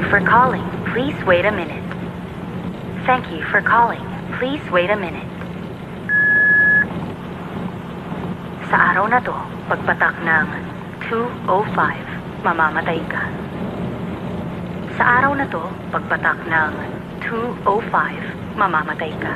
for calling. Please wait a minute. Thank you for calling. Please wait a minute. Sa araw na to, pagpatak ng 2:05, mamamatay ka. Sa araw na to, pagpatak ng 2:05, mamamatay ka.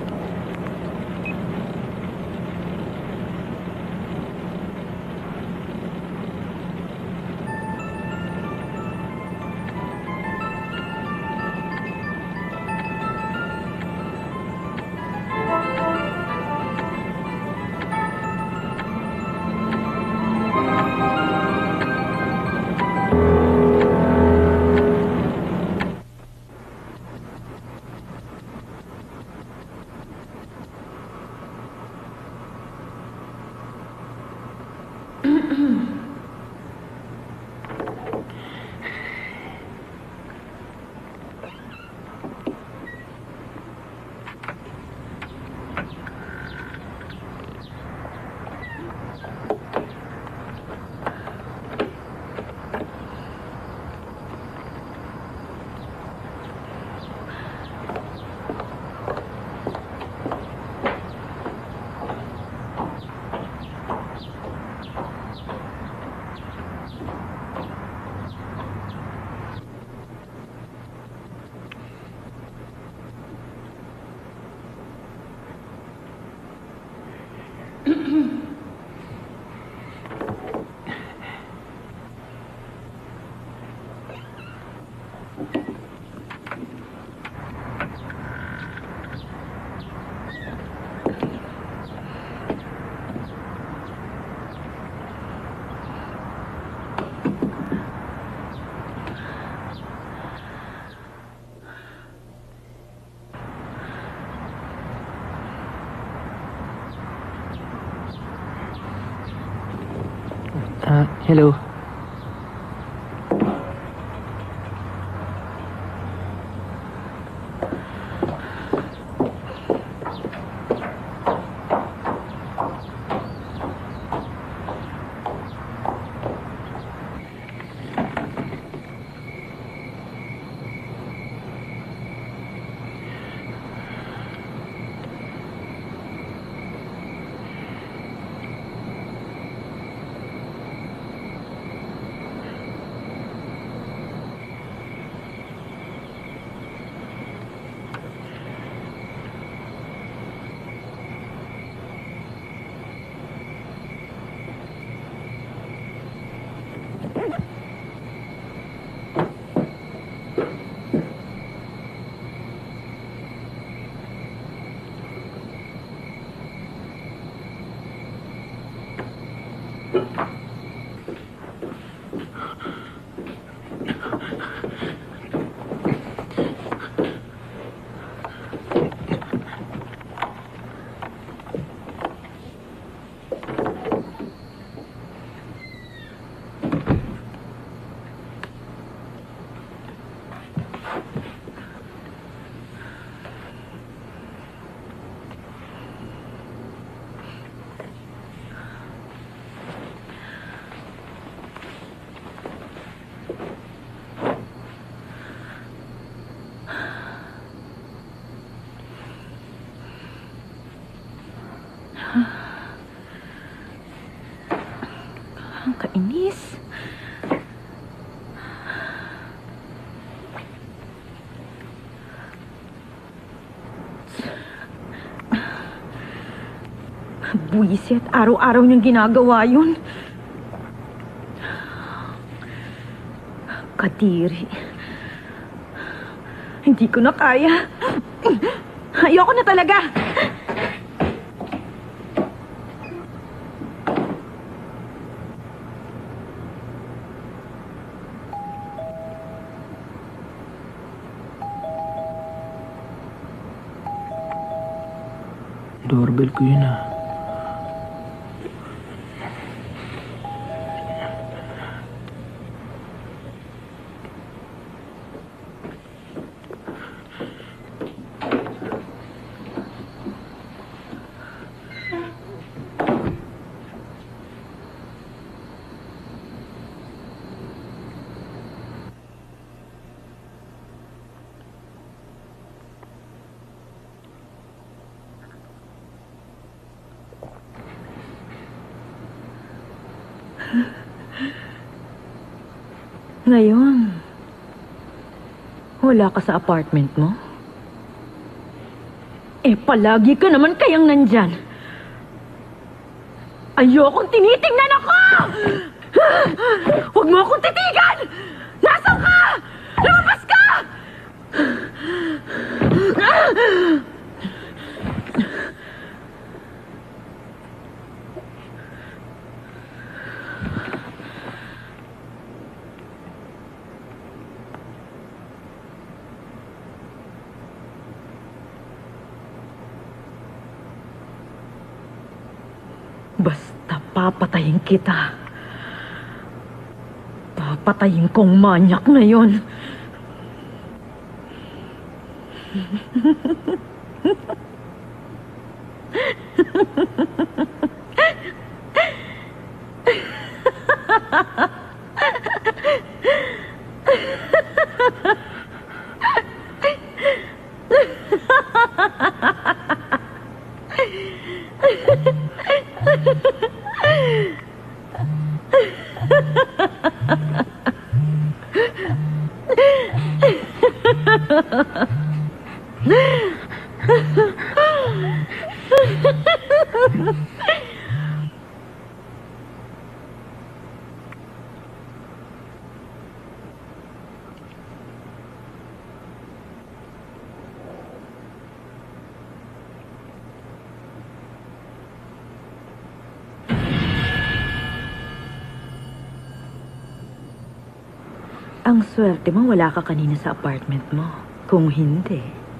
Hello. Ang kainis. Buwisit, araw-araw niyang ginagawa yun. Kadiri. Hindi ko na kaya. Ayoko na talaga. Doorbell ko yun ah. Ngayon, wala ka sa apartment mo? Eh, palagi ka naman kayang nandyan. Ayokong tinitingnan ako! Huwag mo akong titigan! Nasaan ka? Lumabas ka! Basta papatayin kita. Papatayin kong manyak na yon. Ang swerte mo, wala ka kanina sa apartment mo. Kung hindi...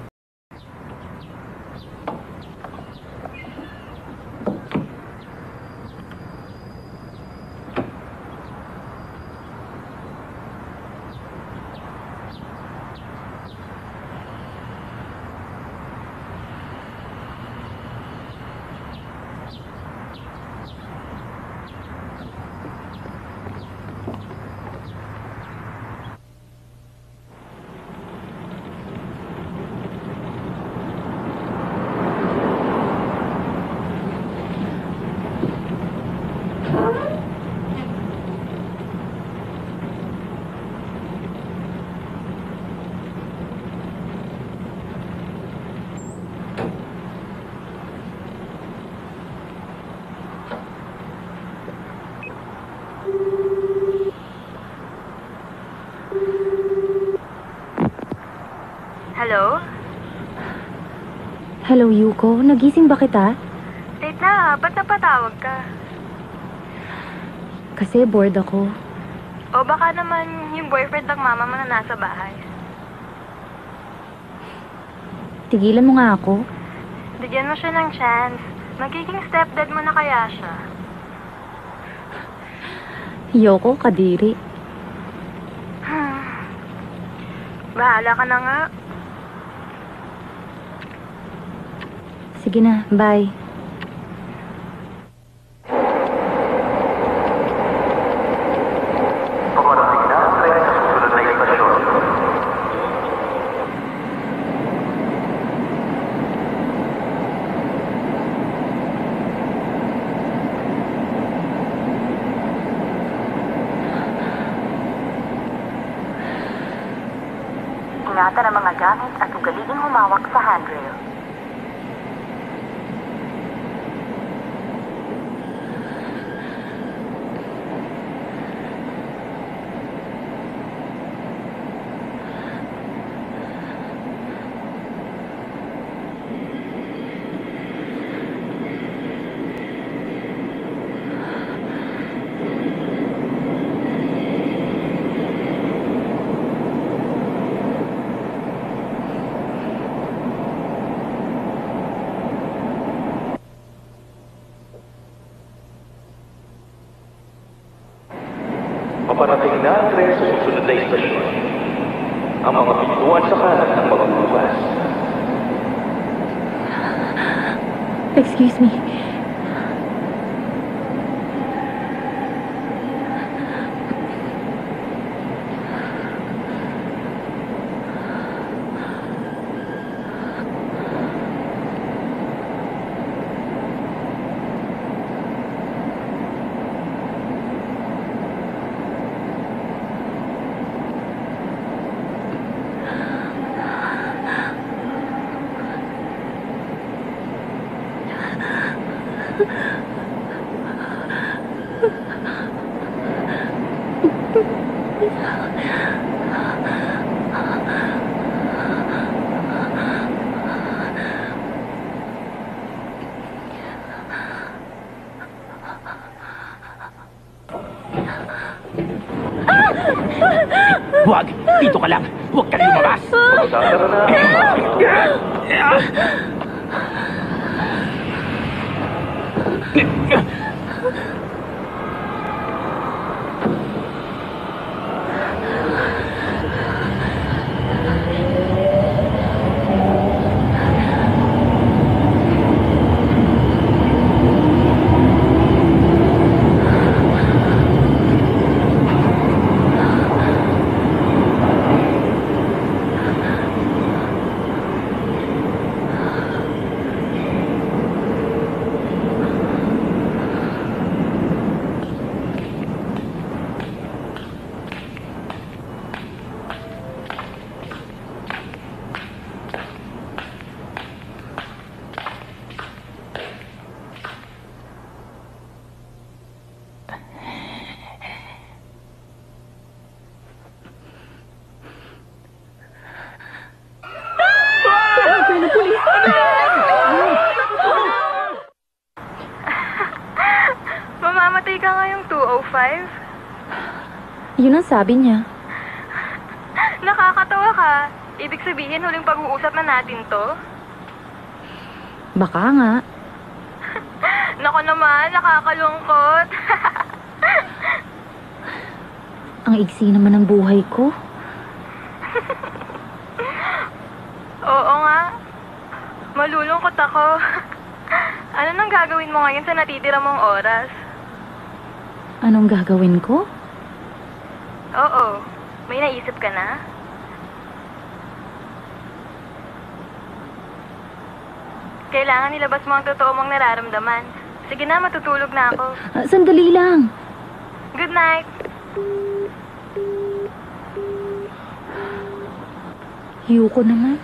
Hello? Hello, Yuko. Nagising ba kita? Late na, ba't napatawag ka? Kasi bored ako. O baka naman yung boyfriend ng mama mo na nasa bahay. Tigilan mo nga ako. Bigyan mo siya ng chance. Magiging stepdad mo na kaya siya. Yoko, kadiri. Bahala ka na nga. Sige na, bye. Paparating na ang tren sa susunod na istasyon. Ingatan ang mga gamit at ugaliging humawak sa handrail. Paparating na ang tren sa susunod na istasyon. Ang mga pintuan sa kanan ng magbubukas. Excuse me. Huwag! Dito ka lang! Huwag ka lumabas! Magdadala na ang mga Mamamatay ka ngayong 2:05? Yun ang sabi niya. Nakakatawa ka. Ibig sabihin, huling pag-uusap na natin to? Baka nga. Nako naman, nakakalungkot. Ang iksi naman ng buhay ko. Oo nga. Malulungkot ako. Ano nang gagawin mo ngayon sa natitira mong oras? Anong gagawin ko? Oo. May naisip ka na? Kailangan ilabas mo ang totoo mong nararamdaman. Sige na, matutulog na ako. Sandali lang. Good night. Yuko naman.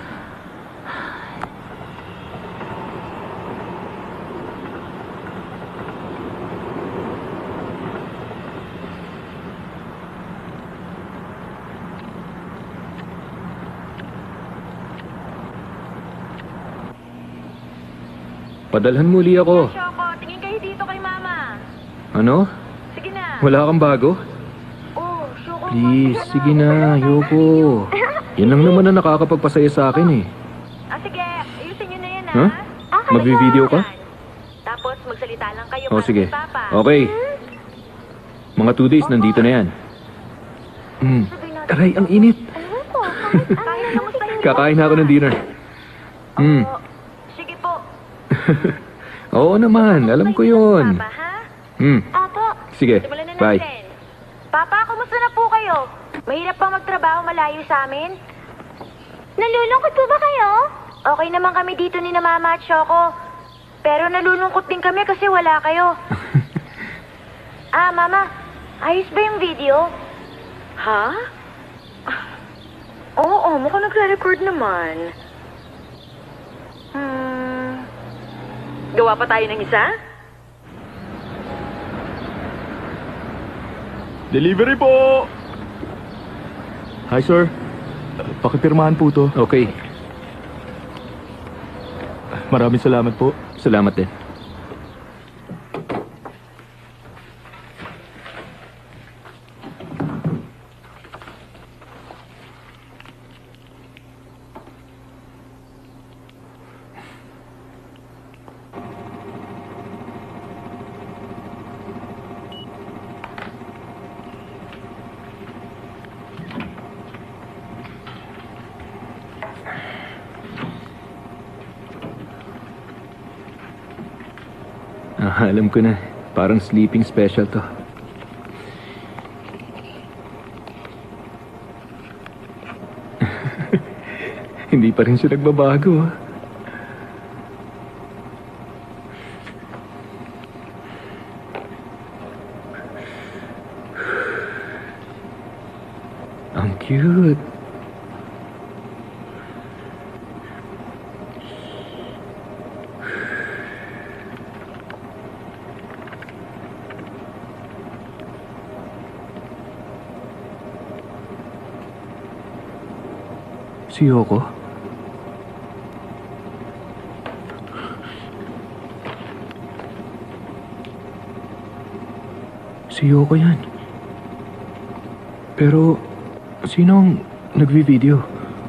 Padalhan muli ako. Choco, tingin kayo dito kay Mama. Ano? Sige na. Wala kang bago? Oh, Choco. Please, sige na, Yoko. Yan lang naman na nakakapagpasaya sa akin eh. Sige. Ayusin nyo na yan, Huh? Magvi-video ka? Tapos magsalita lang kayo Oh, para sige. kay Papa. Okay. Mga 2 days, nandito na yan. Aray, ang init. Kaya kamustahin niyo? Kakain na ako ng dinner. Sige po. Oo naman, alam ko yun. Papa, ha? Opo. Sige, Simulan na bye. natin. Papa, kumusta na po kayo? Mahirap pa magtrabaho malayo sa amin? Nalulungkot po ba kayo? Okay naman kami dito ni na Mama at Choco. Pero nalulungkot din kami kasi wala kayo. Mama, ayos ba yung video? Ha? Oo, mukhang nagre-record naman. Gawa pa tayo ng isa? Delivery po! Hi, sir. Pakipirmahan po to. Okay, Maraming salamat po. salamat din. Alam ko na. Parang sleeping special to. Hindi pa rin siya nagbabago. Ang cute. Si Yoko? Si Yoko yan. Pero, sino ang nagvi-video?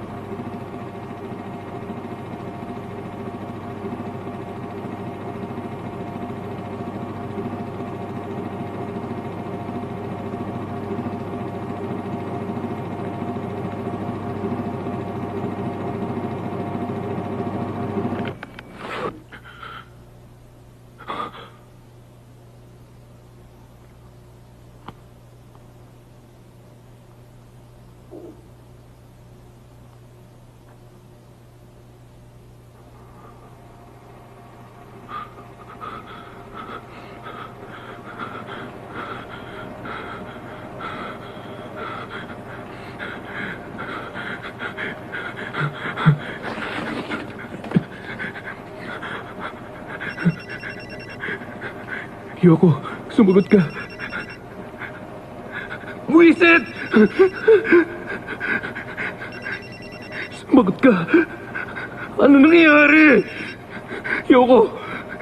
Yoko, sumagot ka. Wisit! Sumagot ka. Ano nangyayari? Yoko!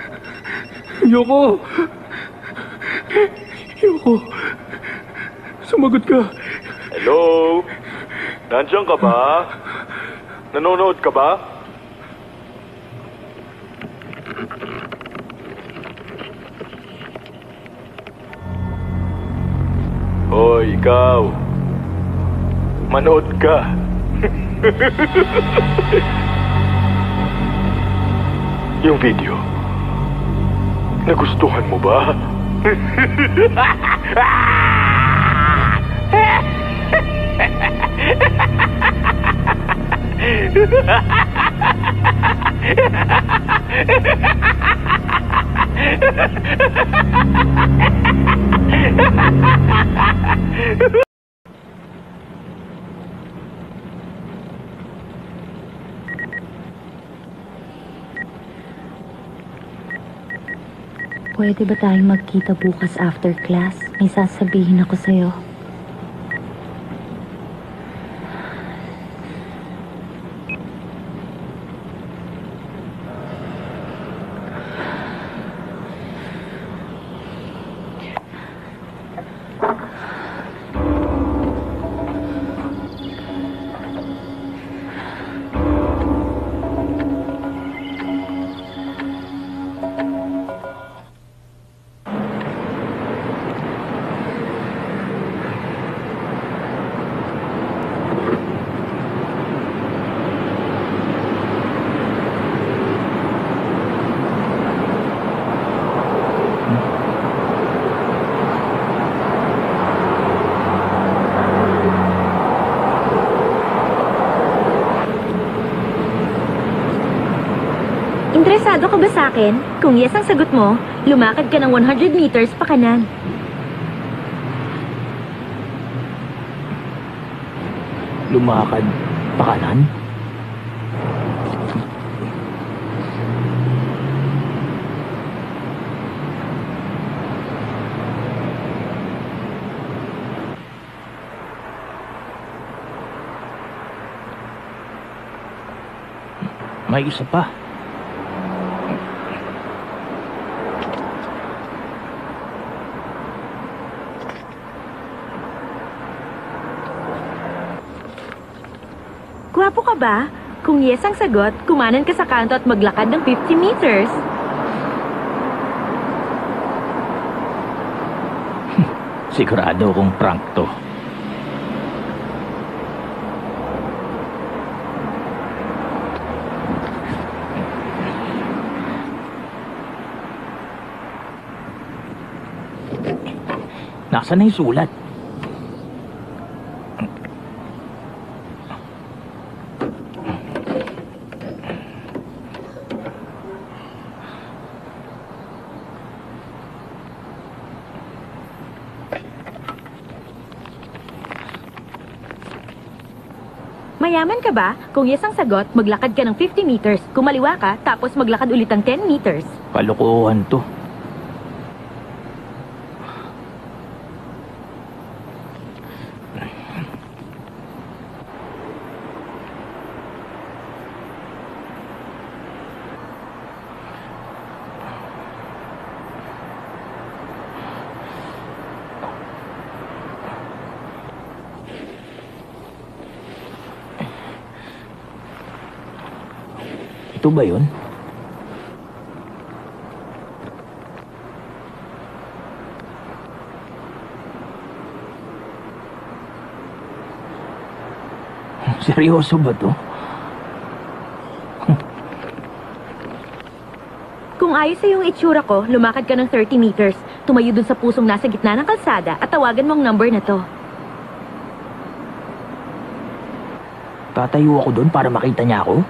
Yoko! Yoko! Sumagot ka. Hello? Nandiyan ka ba? Nanonood ka ba? Hoy, ikaw. Manood ka. Yung video. Nagustuhan mo ba? Pwede ba tayong magkita bukas after class? May sasabihin ako sa'yo. Interesado ka ba sa akin? Kung yes ang sagot mo, lumakad ka ng 100 meters pa kanan. Lumakad pa kanan? May isa pa. Gwapo ka ba? Kung yes ang sagot, kumanan ka sa kanto at maglakad ng 50 meters. Sigurado kong prank to. Nasaan na yung sulat? Mayaman ka ba? Kung yes ang sagot, maglakad ka ng 50 meters. Kung maliwa ka, tapos maglakad ulit ng 10 meters. Kalokohan to. Seryoso ba yun? Seryoso ba to? Kung ayos sa yung itsura ko, lumakad ka ng 30 meters, tumayo dun sa pusong nasa gitna ng kalsada at tawagan mo ang number na to. Tatayo ako doon para makita niya ako?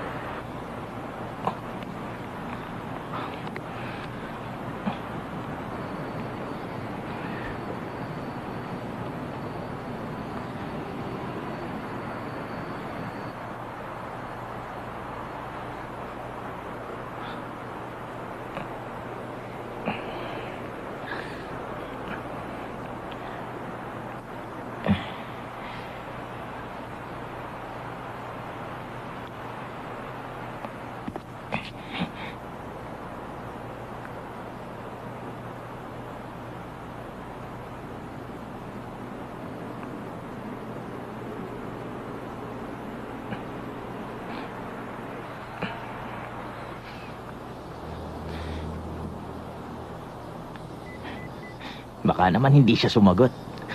Baka naman hindi siya sumagot.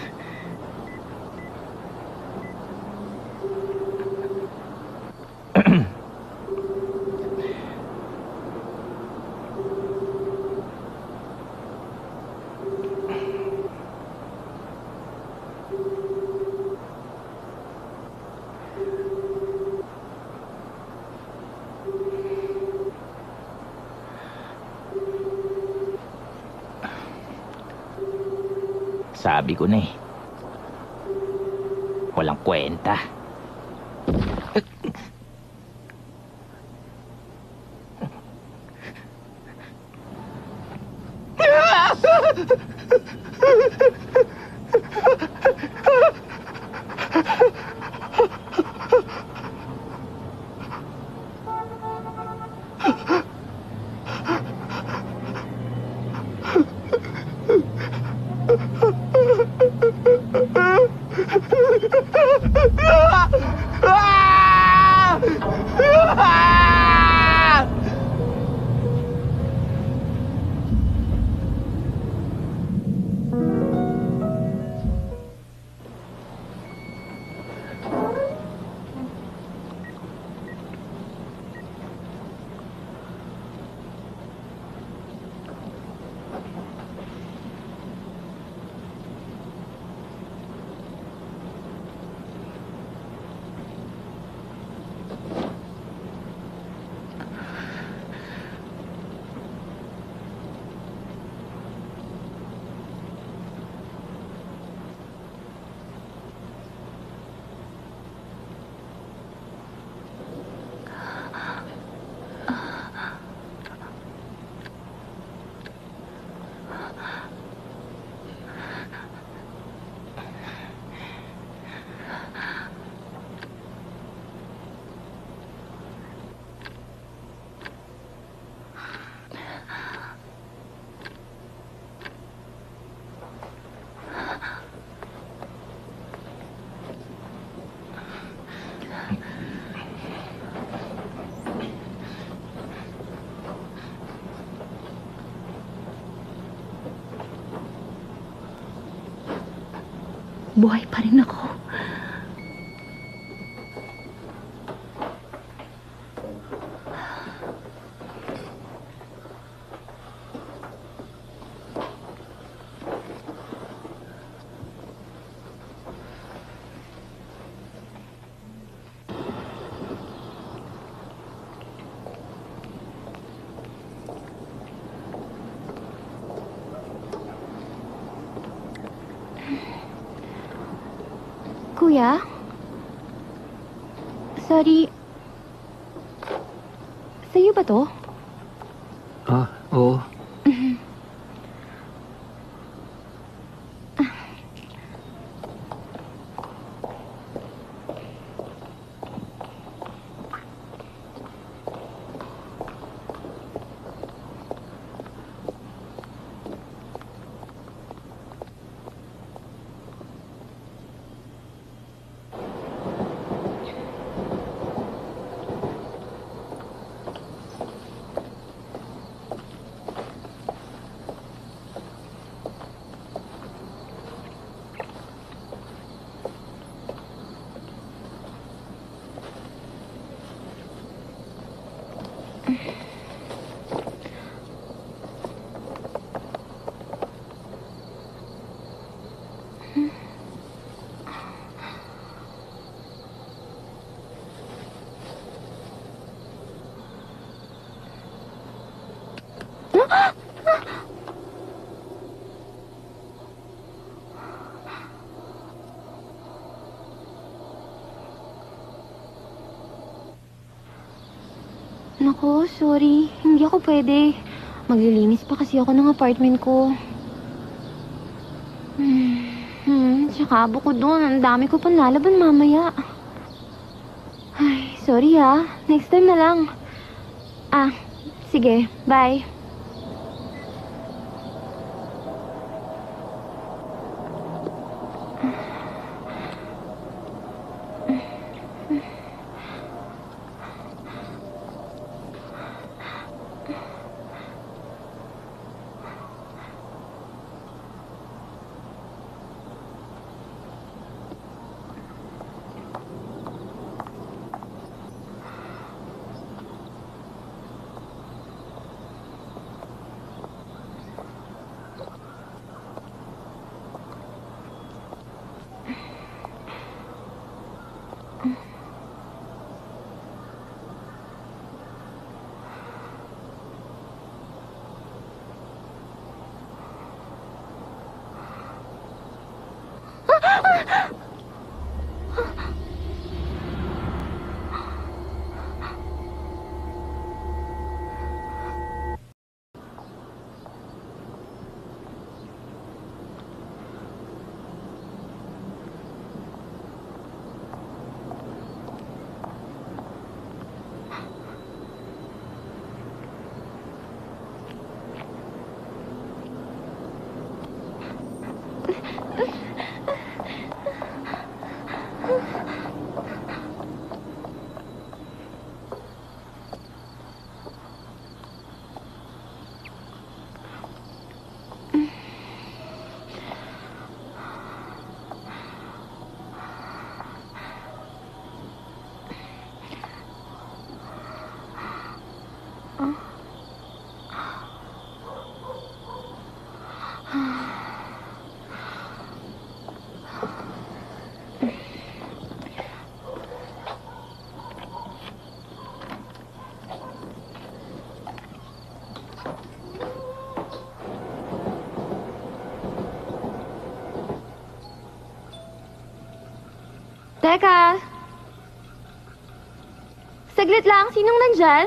Sabi ko na eh. Walang kwenta. Buhay pa rin ako. Kuya? Sorry. Sa'yo ba to? Ah, oo. Naku, sorry. Hindi ako pwede. Maglilinis pa kasi ako ng apartment ko. Tsaka bukod doon, ang dami ko pang lalaban mamaya. Ay, sorry ha. Next time na lang. Sige. Bye. Teka! Saglit lang, sinong nandyan?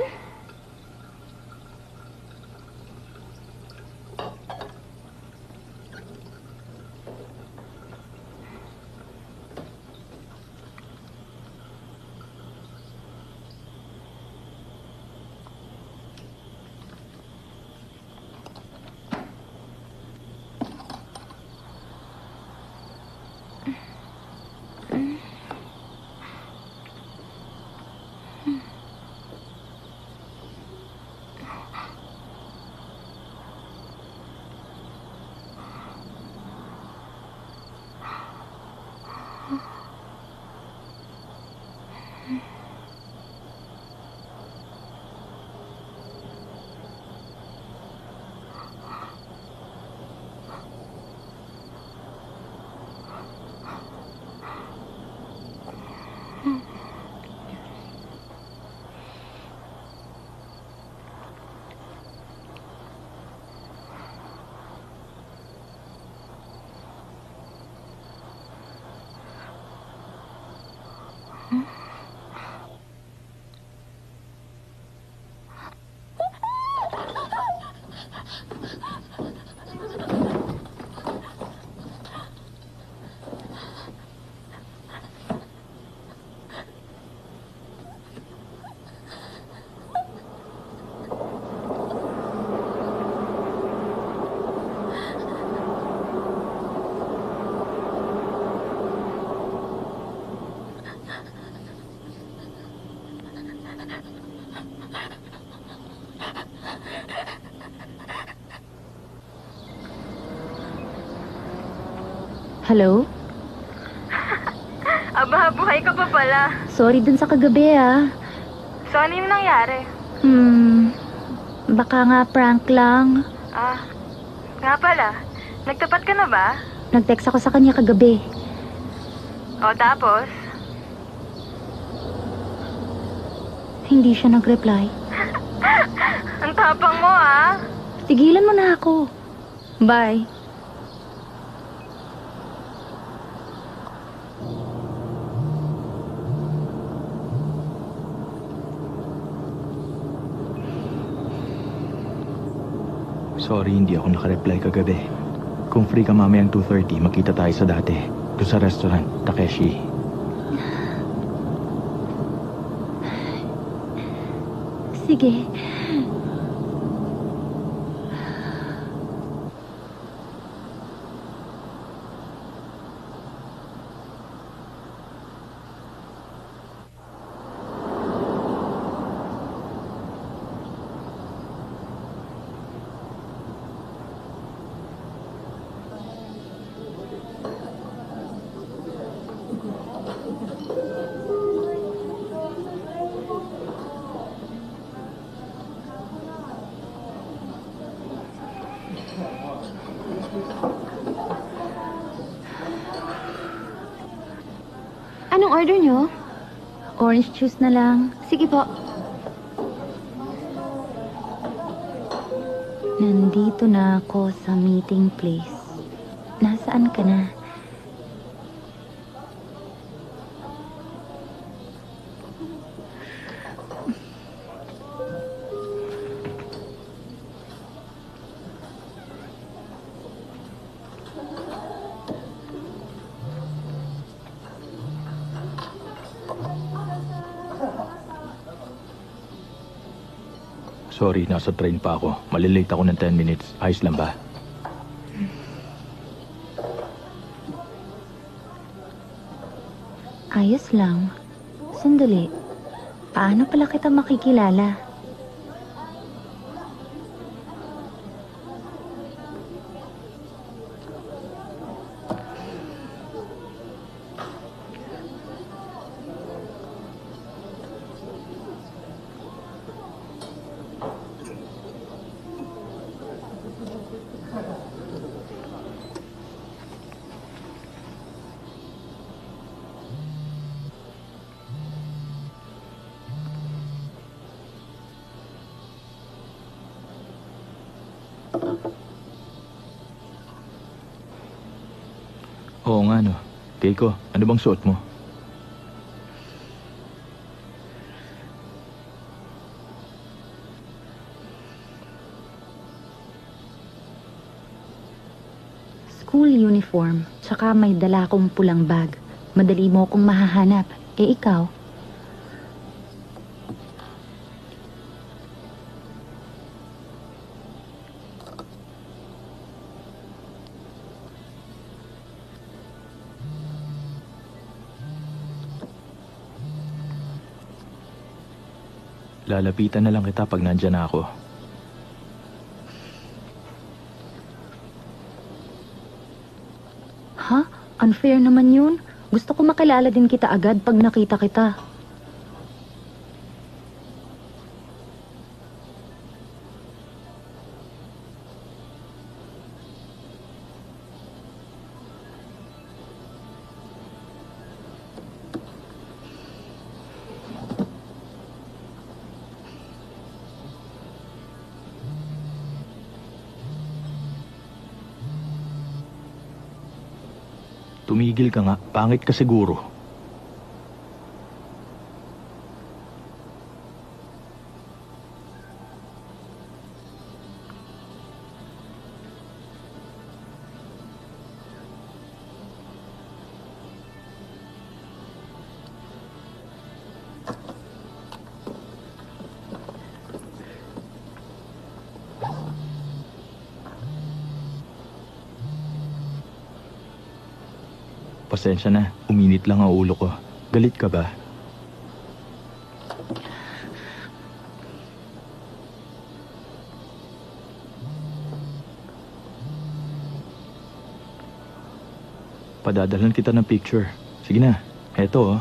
Hello? Aba, buhay ka pa pala. Sorry dun sa kagabi ah. So, ano yung nangyari? Baka nga prank lang. Nga pala. Nagtapat ka na ba? Nag-text ako sa kanya kagabi. O tapos? Hindi siya nag-reply. Ang tapang mo, ah. Tigilan mo na ako. Bye. Sorry, hindi ako nakareply kagabi. Kung free ka mamayang 2:30, magkita tayo sa dati. Doon sa restaurant, Takeshi. Sige. Anong order nyo? Orange juice na lang. Sige po. Nandito na ako sa meeting place. Nasaan ka na? Sorry, nasa train pa ako. Malilate ako ng 10 minutes. Ayos lang ba? Ayos lang. Sandali. Paano pala kita makikilala? Oo nga no. Keiko, ano bang suot mo? School uniform, tsaka may dala akong pulang bag. Madali mo akong mahahanap. Eh ikaw? Lalapitan na lang kita pag nandyan na ako. Ha? Unfair naman yun. Gusto ko makilala din kita agad pag nakita kita. Tumigil ka nga. Pangit ka siguro. Pasensya na, uminit lang ang ulo ko. Galit ka ba? Padadalhan kita ng picture. Sige na, eto oh.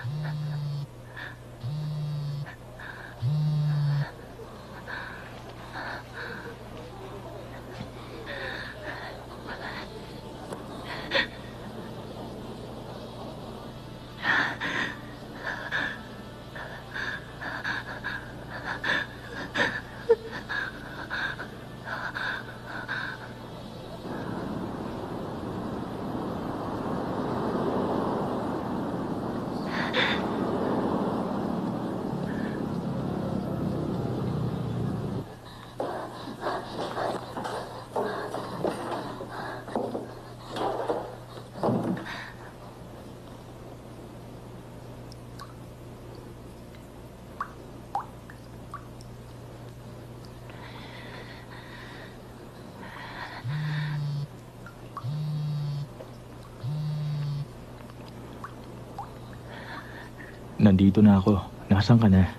Nandito na ako. Nasaan ka na?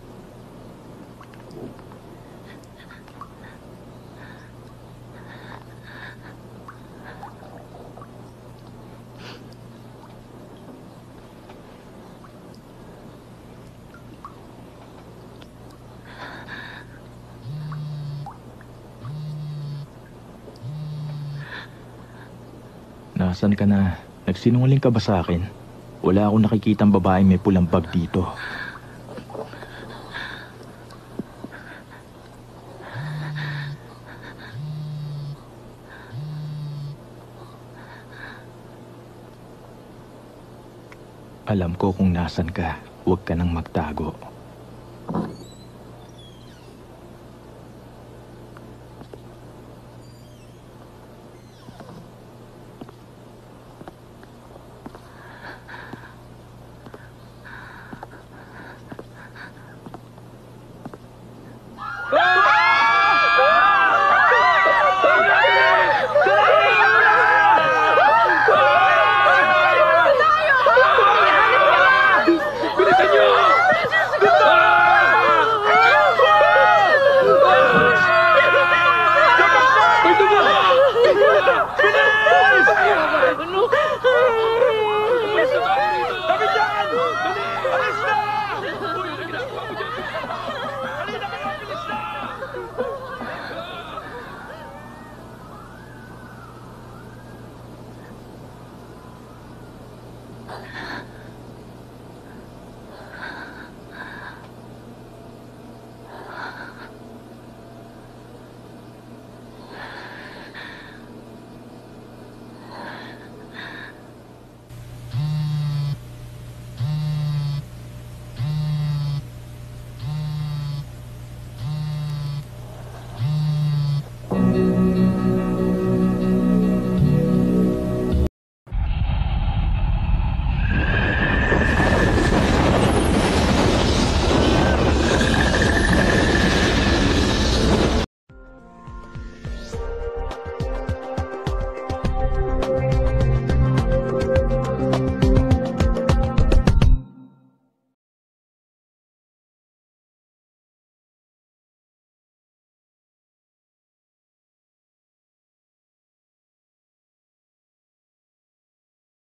Nasaan ka na? Nagsinungaling ka ba sa akin? Wala akong nakikitang babaeng may pulang bag dito. Alam ko kung nasan ka. Huwag ka nang magtago.